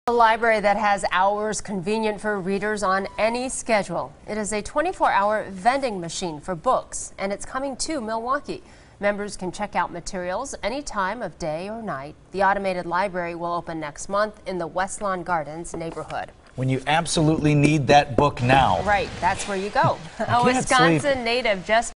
A library that has hours convenient for readers on any schedule. It is a 24-hour vending machine for books, and it's coming to Milwaukee. Members can check out materials any time of day or night. The automated library will open next month in the West Lawn Gardens neighborhood. When you absolutely need that book now. Right, that's where you go. A Wisconsin native just